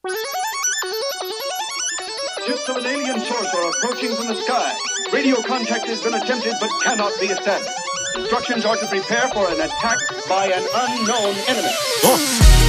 Ships of an alien source are approaching from the sky. Radio contact has been attempted but cannot be established. Instructions are to prepare for an attack by an unknown enemy.